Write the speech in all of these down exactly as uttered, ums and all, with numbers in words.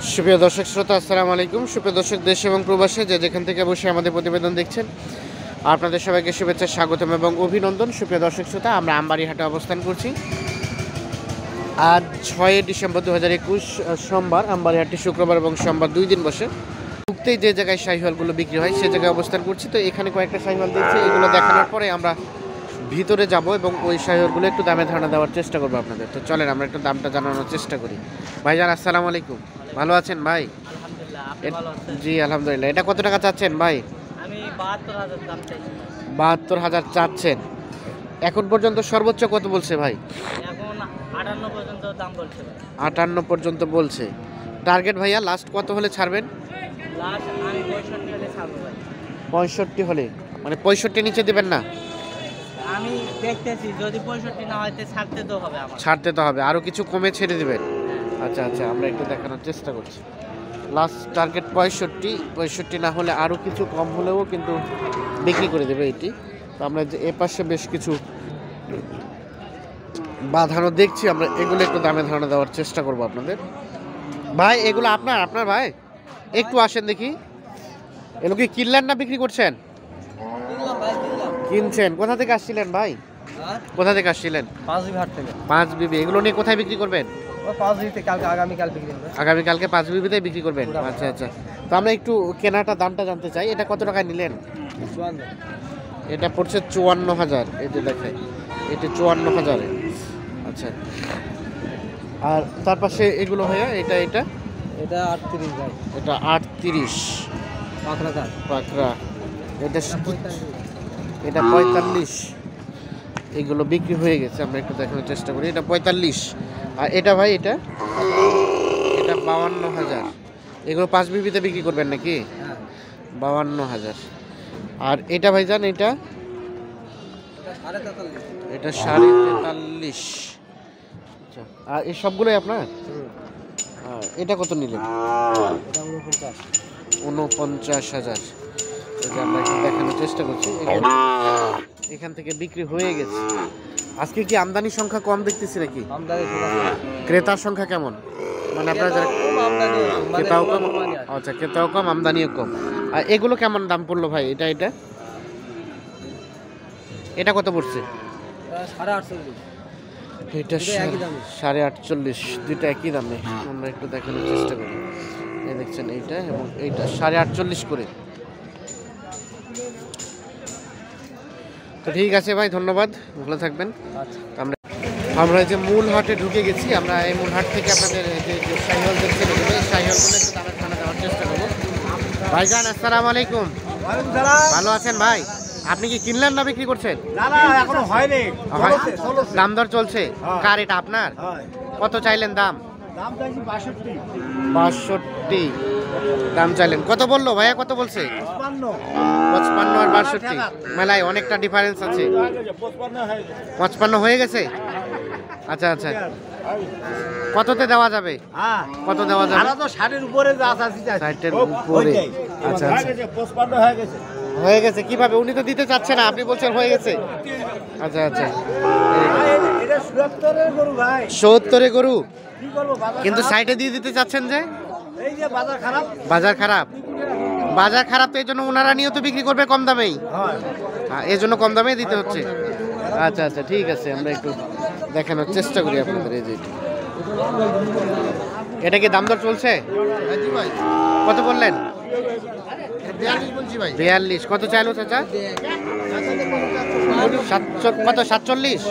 সুপ্রিয় দর্শক শ্রোতা, আসসালামু আলাইকুম। সুপ্রিয় দর্শক, দেশ এবং প্রবাসে যে যেখান থেকে বসে আমাদের প্রতিবেদন দেখছেন, আপনাদের সবাইকে শুভেচ্ছা, স্বাগতম এবং অভিনন্দন। সুপ্রিয় দর্শক শ্রোতা, আমরা আমবাড়িহাটে অবস্থান করছি। আজ ছয়ই ডিসেম্বর দু হাজার একুশ সোমবার। আমবাড়িহাটটি শুক্রবার এবং সোমবার দুই দিন বসে। ঢুকতেই যে জায়গায় শাহিওয়ালগুলো বিক্রি হয় সে জায়গায় অবস্থান করছি। তো এখানে কয়েকটা শাহিওয়াল দেখছি, এগুলো দেখানোর পরে আমরা ভিতরে যাব এবং ওই শাহিওয়ালগুলো একটু দামে ধারণা দেওয়ার চেষ্টা করবো আপনাদের। তো চলেন আমরা একটু দামটা জানানোর চেষ্টা করি। ভাইজান আসসালামু আলাইকুম, ভালো আছেন ভাই? জি আলহামদুলিল্লাহ। এটা কত টাকা চাচ্ছেন ভাই? আমি বাহাত্তর হাজার দাম চাইছি। বাহাত্তর হাজার চাচ্ছেন। এখন পর্যন্ত সর্বোচ্চ কত বলছে ভাই? এখন আটান্ন পর্যন্ত দাম বলছে। আটান্ন পর্যন্ত বলছে। টার্গেট ভাইয়া লাস্ট কত হলে ছাড়বেন? লাস্ট আমি পঁয়ষট্টি হলে ছাড়বো ভাই। পঁয়ষট্টি হলে, মানে পঁয়ষট্টি নিচে দেবেন না? আমি দেখতেছি যদি পঁয়ষট্টি না হয় তো ছাড়তে তো হবে আমার। ছাড়তে তো হবে, আরও কিছু কমে ছেড়ে দেবেন। আচ্ছা আচ্ছা, আমরা একটু দেখানোর চেষ্টা করছি। লাস্ট টার্গেট পঁয়ষট্টি, পঁয়ষট্টি না হলে আরও কিছু কম হলেও কিন্তু বিক্রি করে দেবে এটি। তো আমরা যে এ পাশে বেশ কিছু বাঁধানো দেখছি, আমরা এগুলো একটু দামে ধারণা দেওয়ার চেষ্টা করব আপনাদের। ভাই এগুলো আপনার আপনার ভাই একটু আসেন দেখি। এগুলো কি কিনলেন না বিক্রি করছেন? কিনছেন। কোথা থেকে আসছিলেন ভাই? কোথা থেকে আসছিলেন? পাঁচ বিঘাট থেকে। পাঁচ বিবি। এগুলো নিয়ে কোথায় বিক্রি করবেন? পাঁচ বিঘিতে কালকে আগামীকাল বিক্রি হবে। আগামীকালকে পাঁচ বিবিতে বিক্রি করবেন। আচ্ছা আচ্ছা। তো আমরা একটু কেনাটা দামটা জানতে চাই। এটা কত টাকায় নিলেন? চুয়ান্ন। এটা পড়ছে চুয়ান্ন হাজার। এই যে দেখায়, এটা চুয়ান্ন হাজারে। আচ্ছা, আর তার পাশে এগুলো ভাইয়া, এটা এটা এটা আটত্রিশ ভাই। এটা আটত্রিশ পাঁচরা দাম। পাকড়া। এটা এটা পঁয়তাল্লিশ। এগুলো বিক্রি হয়ে গেছে, আমরা একটু দেখানোর চেষ্টা করি। এটা পঁয়তাল্লিশ। আর এটা ভাই, এটা এটা বাউান্ন হাজার। এগুলো পাঁচ বিবিতে বিক্রি করবেন নাকি? হ্যাঁ। বাউান্ন হাজার। আর এটা ভাইজান, এটা এটা সাড়ে তেতাল্লিশ। আচ্ছা, আর এই সবগুলোই আপনার? আর এটা কত নিলেন? উনপঞ্চাশ। উনপঞ্চাশ হাজার। এটা আমরা একটু দেখানোর চেষ্টা করছি। এখানে এখান থেকে বিক্রি হয়ে গেছে। আজকে কি আমদানির সংখ্যা কম দেখতেছি নাকি? ক্রেতার সংখ্যা কেমন? মানে আপনার যারা ক্রেতাও কম। আচ্ছা, ক্রেতাও কম, আমদানিও কম। আর এগুলো কেমন দাম পড়লো ভাই? এটা এটা এটা কত পড়ছে? সাড়ে আটচল্লিশ। এটা সাড়ে আটচল্লিশ। দুইটা একই দামে। আমরা একটু দেখানোর চেষ্টা করি। এই দেখছেন, এইটা এবং এইটা সাড়ে আটচল্লিশ করে। তো ঠিক আছে ভাই, ধন্যবাদ, ভালো থাকবেন। আমরা আমরা যে মূল হাটে ঢুকে গেছি। আমরা এই মূল হাট থেকে আপনাদের যে যে শাহিওয়াল দেখছেন, এই শাহিওয়ালগুলো একটু দামে ধারণা দেওয়ার চেষ্টা করবো। ভাইজান আসসালামু আলাইকুম, ভালো আছেন ভাই? আপনি কি কিনলেন না বিক্রি করছেন? না না, এখনো হয়নি। দাম দর চলছে? কার এটা আপনার? কত চাইলেন দাম? দাম চাইছি বাষট্টি। বাষট্টি দাম চাইলেন। কত বললো ভাইয়া, কত বলছে? পঁচপান্ন। পঁচপান্ন আর বাষট্টি মেলায় অনেকটা ডিফারেন্স আছে। পঁচপান্ন হয়ে গেছে। আচ্ছা আচ্ছা, কততে দেওয়া যাবে? হ্যাঁ, কত দেওয়া যাবে? আরো তো ষাটের উপরে যা আছে ষাটের উপরে। আচ্ছা আচ্ছা, পঁচপান্ন হয়ে গেছে। হয়ে গেছে। কিভাবে? উনি তো দিতে চাচ্ছে না, আপনি বলছেন হয়ে গেছে। আচ্ছা আচ্ছা, এটা সত্তরের গরু ভাই। সত্তরে গরু, কি করবো, বাজার কিন্তু খারাপ। সাইডে দিয়ে দিতে চাচ্ছেন যে? এই যে বাজার খারাপ। বাজার খারাপ। বাজার খারাপ তো এই জন্য ওনারা নিয়েও তো বিক্রি করবে কম দামেই। হয়। হ্যাঁ, এই জন্য কম দামেই দিতে হচ্ছে। আচ্ছা আচ্ছা, ঠিক আছে, আমরা একটু দেখানোর চেষ্টা করি আপনাদের। এই যে এটা কি দাম দর চলছে? কত বললেন? বিয়াল্লিশ। কত চাইলো চাচা? কত? সাতচল্লিশ।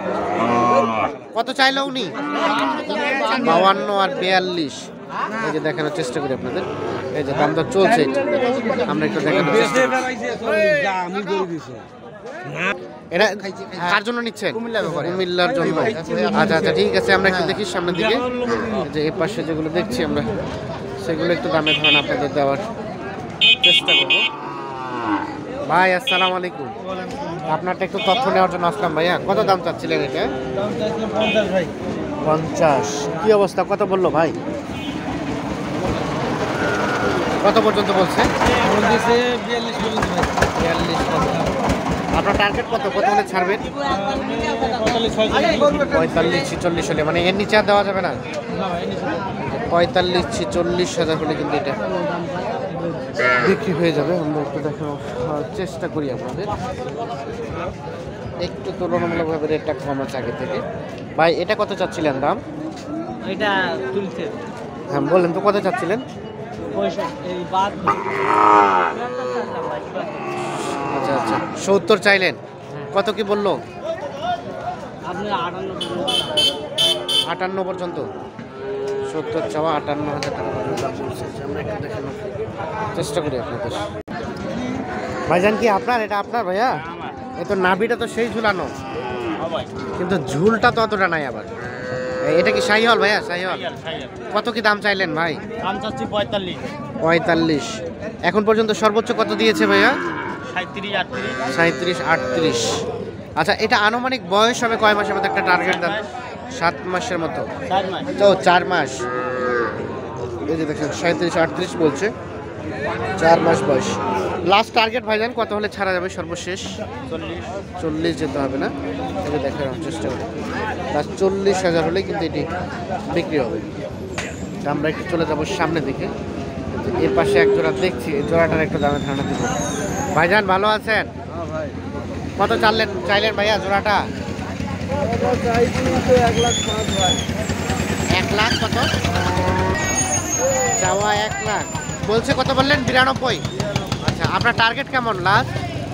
কত চাইলো উনি? বাউান্ন আর বিয়াল্লিশ। এই যে দেখানোর চেষ্টা করি আপনাদের। এই যে দাম দর চলছে, আমরা একটু দেখানোর চেষ্টা করি। এটা কার জন্য নিচ্ছেন? কুমিল্লার জন্য। আচ্ছা আচ্ছা, ঠিক আছে, আমরা একটু দেখি সামনের দিকে। যে এই পাশে যেগুলো দেখছি আমরা, সেগুলো একটু দামে ধারণা আপনাদের দেওয়ার চেষ্টা করবো। ভাই আসসালামু আলাইকুম, আপনারটা একটু তথ্য নেওয়ার জন্য আসলাম। ভাইয়া কত দাম চাচ্ছিলেন এটা? পঞ্চাশ। কি অবস্থা, কত বললো ভাই? কত পর্যন্ত বলছে? বিয়াল্লিশ। আপনার টার্গেট কত, কত হলে ছাড়বেন? পঁয়তাল্লিশ ছিচল্লিশ হলে, মানে এর নিচে আর দেওয়া যাবে না? পঁয়তাল্লিশ ছিচল্লিশ হাজার হলে কিন্তু এটা বিক্রি হয়ে যাবে। আমরা একটু দেখানোর চেষ্টা করি আপনাদের, একটু তুলনামূলকভাবে রেটটা কম আছে আগে থেকে। ভাই এটা কত চাচ্ছিলেন দাম? এটা তুলছে হ্যাঁ বলেন তো, কত চাচ্ছিলেন? এই বাদ আচ্ছা আচ্ছা, সত্তর চাইলেন, কত কি বললো? আপনি আটান্ন আটান্ন পর্যন্ত, সত্তর চাওয়া, আটান্ন হাজার টাকা পর্যন্ত দাম বলছে। আমরা একটু দেখানোর চেষ্টা করি আপনাদের। ভাইজান কি আপনার, এটা আপনার ভাইয়া? এই তো নাভিটা তো সেই ঝুলানো, কিন্তু ঝুলটা তো অতটা নাই আবার। এটা কি শাহিওয়াল ভাইয়া? শাহিওয়াল। কত কি দাম চাইলেন ভাই? দাম চাচ্ছি পঁয়তাল্লিশ। পঁয়তাল্লিশ। এখন পর্যন্ত সর্বোচ্চ কত দিয়েছে ভাইয়া? সাঁত্রিশ আটত্রিশ। সাঁত্রিশ আটত্রিশ। আচ্ছা, এটা আনুমানিক বয়স হবে কয় মাসের মতো একটা টার্গেট দেন? সাত মাসের মতো, চার মাস। তো চার মাস। এই যে দেখেন সাঁত্রিশ আটত্রিশ বলছে, চার মাস বয়স। লাস্ট টার্গেট ভাইজান কত হলে ছাড়া যাবে সর্বশেষ? চল্লিশ। চল্লিশ যেতে হবে না? এটা দেখার চেষ্টা করি। লাস্ট চল্লিশ হাজার হলে কিন্তু এটি বিক্রি হবে। তা আমরা একটু চলে যাবো সামনে দিকে। এর পাশে এক জোড়া দেখছি, এই জোড়াটার একটু দামে ধারণা দিব। ভাইজান ভালো আছেন? কত চাইলেন চাইলেন ভাইয়া জোড়াটা? এক লাখ। কত চাওয়া? এক লাখ বলছে। কত বললেন? বিরানব্বই। আচ্ছা, আপনার টার্গেট কেমন লাস্ট?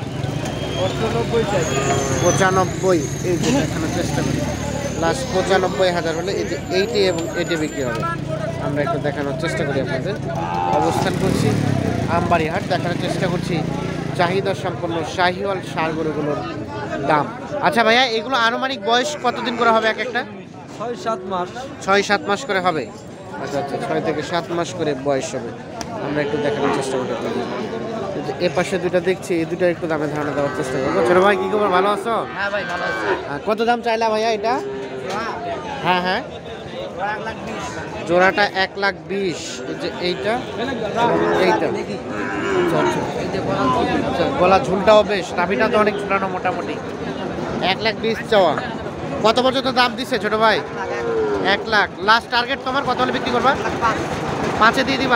পঁচানব্বই। এই যে দেখানোর চেষ্টা করি, লাস্ট পঁচানব্বই হাজার হলে এই যে এইটি এবং এটি বিক্রি হবে। আমরা একটু দেখানোর চেষ্টা করি আপনাদের। অবস্থান করছি আমবাড়ি হাট, দেখানোর চেষ্টা করছি চাহিদা সম্পন্ন শাহিওয়াল ষাঁড় গরুগুলোর দাম। আচ্ছা ভাইয়া, এগুলো আনুমানিক বয়স কতদিন করে হবে এক একটা? ছয় সাত মাস। ছয় সাত মাস করে হবে। আচ্ছা আচ্ছা, ছয় থেকে সাত মাস করে বয়স হবে। আমরা একটু দেখানোর চেষ্টা করি আপনাদের। এ পাশে দুইটা দেখছি, এই দুটো একটু দামে ধারণা দেওয়ার চেষ্টা করবো। ছোট ভাই কি খবর, ভালো আছো? হ্যাঁ ভাই ভালো আছে। আহ, কত দাম চাইলা ভাইয়া এটা? হ্যাঁ হ্যাঁ, জোড়াটা এক লাখ বিশ। এই যে এইটা এবং এইটা। আচ্ছা আচ্ছা, আচ্ছা, গলা ঝুলটাও বেশ, নাভিটা তো অনেক ঝুলানো মোটামুটি। এক লাখ বিশ চাওয়া। কত পর্যন্ত দাম দিচ্ছে ছোট ভাই? এক লাখ। লাস্ট টার্গেট তোমার কত হলে বিক্রি করবা? পাঁচে দিয়ে দিবা?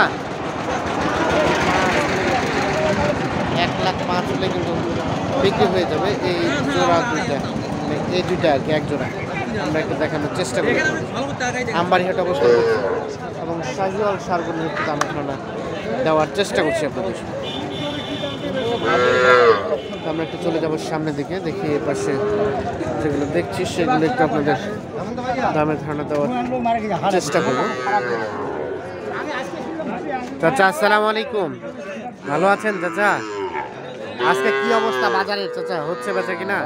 এক লাখ পাঁচ হলে কিন্তু বিক্রি হয়ে যাবে এই জোড়া দুইটা, মানে এই দুইটা আর কি, এক জোড়া। আমরা একটু দেখানোর চেষ্টা করি। আমবাড়িহাট অবস্থা এবং শাহিওয়াল ষাঁড়গুলোর একটু দাম ধারণা দেওয়ার চেষ্টা করছি আপনাদের। আমরা একটু চলে যাবো সামনের দিকে, দেখি এর পাশে যেগুলো দেখছি সেগুলো একটু আপনাদের দামের ধারণা দেওয়ার চেষ্টা করবো। চাচা আসসালামু আলাইকুম, ভালো আছেন চাচা? আজকে কি অবস্থা বাজারের চাচা, হচ্ছে বেচা কিনা?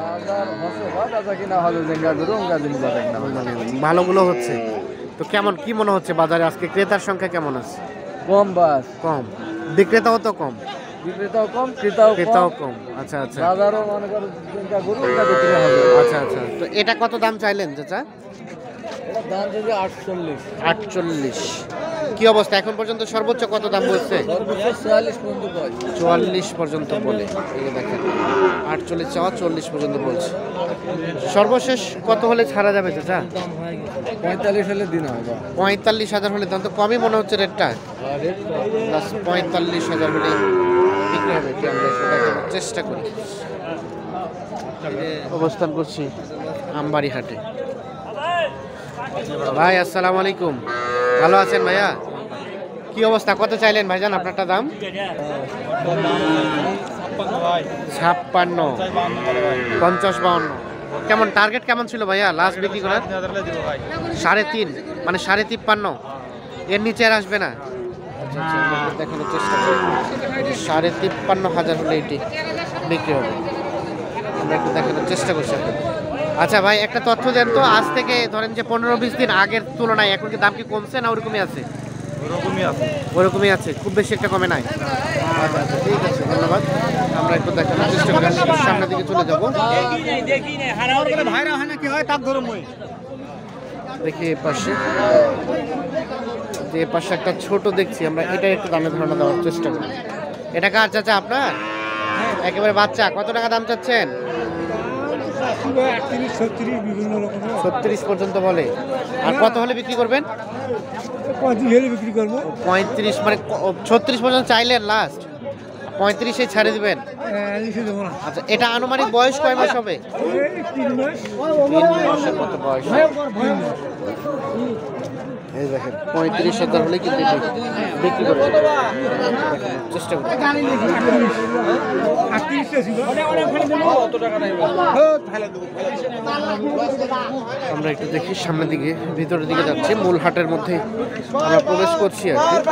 ভালোগুলো হচ্ছে তো? কেমন কি মনে হচ্ছে বাজারে আজকে ক্রেতার সংখ্যা কেমন আছে? কম বাস, কম, বিক্রেতাও তো কম, বিক্রেতাও কম, ক্রেতাও ক্রেতাও কম। আচ্ছা আচ্ছা, বাজারও মনে করো গরু বিক্রি হবে। আচ্ছা আচ্ছা, তো এটা কত দাম চাইলেন চাচা? এটা দাম যদি আটচল্লিশ। আটচল্লিশ। কি অবস্থা এখন পর্যন্ত সর্বোচ্চ কত দাম বলছে? চুয়াল্লিশ পর্যন্ত কয়, চুয়াল্লিশ পর্যন্ত বলে। এই যে দেখেন আটচল্লিশ চাওয়া, চল্লিশ পর্যন্ত বলছে। সর্বশেষ কত হলে ছাড়া যাবে চাচা? পঁয়তাল্লিশ হলে দিন হয়। পঁয়তাল্লিশ হাজার হলে দাম তো কমই মনে হচ্ছে রেটটা। প্লাস পঁয়তাল্লিশ হাজার হলে বিক্রি হবে, কি আমরা একটু দেখানোর চেষ্টা করি। অবস্থান করছি আমবাড়ি হাটে। ভাই আসসালামু আলাইকুম, ভালো আছেন ভাইয়া? কি অবস্থা, কত চাইলেন ভাইজান আপনারটা দাম? ছাপ্পান্ন, পঞ্চাশ, বাউন্ন। কেমন টার্গেট কেমন ছিল ভাইয়া লাস্ট বিক্রি করার? সাড়ে তিন, মানে সাড়ে তিপ্পান্ন, এর নিচে আর আসবে না? দেখানোর চেষ্টা করি, সাড়ে তিপ্পান্ন হাজার হলে এটি বিক্রি হবে। আমরা একটু দেখানোর চেষ্টা করছি আপনাদের। আচ্ছা ভাই, একটা তথ্য দেন তো, আজ থেকে ধরেন যে পনেরো বিশ দিন আগের তুলনায় এখন কি দাম কি কমছে না ওরকমই আছে? ওরকমই আছে। ওরকমই আছে, খুব বেশি একটা কমে নাই। আচ্ছা আচ্ছা, ঠিক আছে, ধন্যবাদ। আমরা একটু দেখানোর চেষ্টা করি, সামনের দিকে চলে যাবো। ভাইরা হয় না কি হয় তার ধরো মই দেখি এ পাশে, যে এ পাশে একটা ছোট দেখছি আমরা, এটা একটু দামে ধারণা দেওয়ার চেষ্টা করি। এটা কার চাচা আপনার? একেবারে বাচ্চা, কত টাকা দাম চাচ্ছেন? আটত্রিশ ছত্রিশ বিভিন্ন রকমের ছত্রিশ পর্যন্ত বলে। আর কত হলে বিক্রি করবেন? পঁয়ত্রিশ হলে বিক্রি করবো। পঁয়ত্রিশ মানে ছত্রিশ পর্যন্ত চাইলেন লাস্ট, পঁয়ত্রিশে ছাড়ে দিবেন। লিখে দেবো না। আচ্ছা, এটা আনুমানিক বয়স কয় মাস হবে? এই তিন মাস। তিন মাসের মতো বয়স। এই দেখেন পঁয়ত্রিশ হাজার হলে কিন্তু এটি বিক্রি করে দেবে। চেষ্টা করুন। আটত্রিশটা ছিল। আমরা একটু দেখি সামনের দিকে, ভিতরের দিকে যাচ্ছি, মূল হাটের মধ্যে আমরা প্রবেশ করছি আর কি।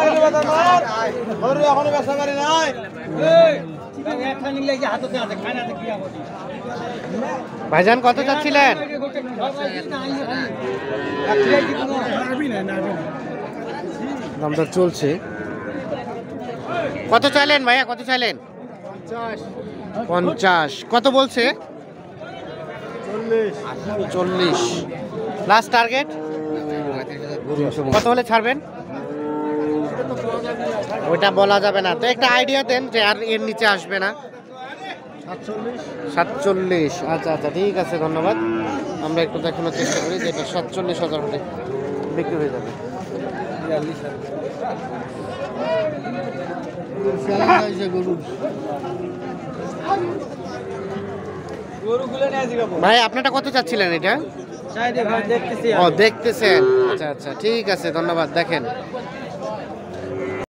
ভাইজান কত চাচ্ছিলেন? দামদর চলছে। কত চাইলেন ভাইয়া, কত চাইলেন? পঞ্চাশ। কত বলছে? চল্লিশ। লাস্ট টার্গেট কত হলে ছাড়বেন? ওইটা বলা যাবে না, তো একটা আইডিয়া দেন যে আর এর নিচে আসবে না। সাতচল্লিশ। আচ্ছা আচ্ছা, ঠিক আছে, ধন্যবাদ। আমরা একটু দেখানোর চেষ্টা করি যে এটা সাতচল্লিশ হাজার হলে বিক্রি হয়ে যাবে। ভাই আপনারটা কত চাচ্ছিলেন এটা? দেখতেছি ও দেখতেছেন, আচ্ছা আচ্ছা, ঠিক আছে, ধন্যবাদ। দেখেন